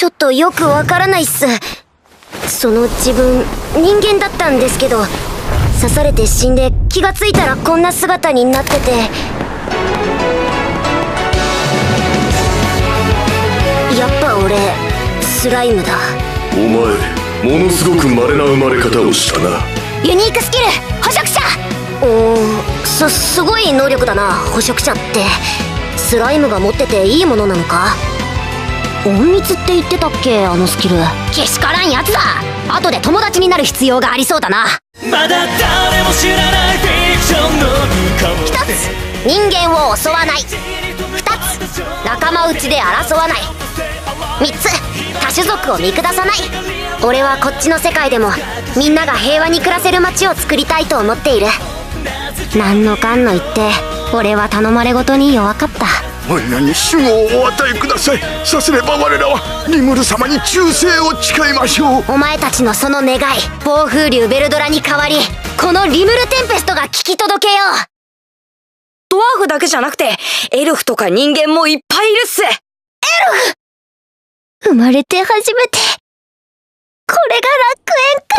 ちょっとよくわからないっす。その自分人間だったんですけど、刺されて死んで気がついたらこんな姿になってて、やっぱ俺スライムだ。 お前ものすごく稀な生まれ方をしたな。 ユニークスキル捕食者。すごい能力だな、捕食者って。スライムが持ってていいものなのか？隠密って言ってたっけ、あのスキル。けしからんやつだ。後で友達になる必要がありそうだな。まだ誰も知らないフィクションの1つ、人間を襲わない。2つ、仲間内で争わない。3つ、多種族を見下さない。俺はこっちの世界でもみんなが平和に暮らせる街を作りたいと思っている。何のかんの言って俺は頼まれごとに弱かった。 皆に守護をお与えください。さすれば我らはリムル様に忠誠を誓いましょう。 お前たちのその願い、暴風竜ベルドラに代わりこのリムルテンペストが聞き届けよう。 ドワーフだけじゃなくてエルフとか人間もいっぱいいるっす。エルフ？生まれて初めてこれが楽園か。